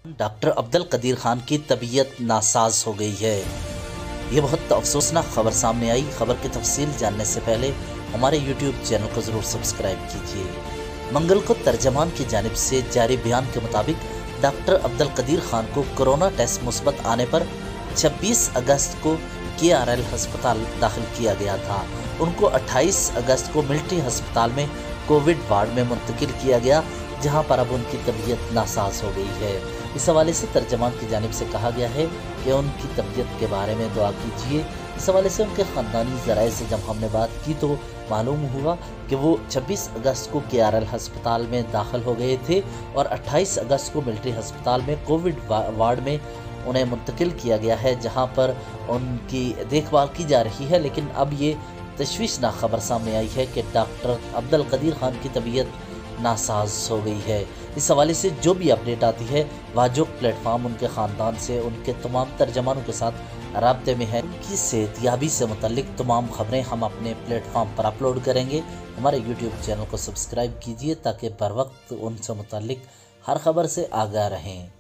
Doctor Abdul Qadeer Khan की तबीयत NASA's हो गई है। ये बहुत अफसोसनाक खबर सामने आई। खबर की तफसील जानने से पहले हमारे यूट्यूब चैनल को ज़रूर सब्सक्राइब कीजिए। मंगल को तर्जमान की जानिब से जारी बयान के मुताबिक डॉक्टर अब्दुल कदीर खान को कोरोना टेस्ट मुस्बत आने पर 26 अगस्त को KRL अस्पताल दाखिल किया गया था। उनको 28 अगस्त को मिलिट्री अस्पताल में कोविड वार्ड में मुंतकिल किया गया, जहां पर अब उनकी तबीयत नासाज हो गई है। इस हवाले से तर्जमान की जानिब से कहा गया है कि उनकी तबीयत के बारे में दुआ कीजिए। इस हवाले से उनके ख़ानदानी ज़राए से जब हमने बात की तो मालूम हुआ कि वो 26 अगस्त को KRL अस्पताल में दाखिल हो गए थे और 28 अगस्त को मिलिट्री अस्पताल में कोविड वार्ड में उन्हें मुंतकिल किया गया है, जहां पर उनकी देखभाल की जा रही है। लेकिन अब ये तशवीशनाक खबर सामने आई है कि डॉक्टर अब्दुल कदीर खान की तबीयत नासाज हो गई है। इस हवाले से जो भी अपडेट आती है वाजो प्लेटफार्म उनके ख़ानदान से, उनके तमाम तर्जमानों के साथ राब्ते में है। उनकी सेहतयाबी से मुतल्लिक तमाम खबरें हम अपने प्लेटफार्म पर अपलोड करेंगे। हमारे यूट्यूब चैनल को सब्सक्राइब कीजिए ताकि बर वक्त उनसे मुतल्लिक हर खबर से आगाह रहें।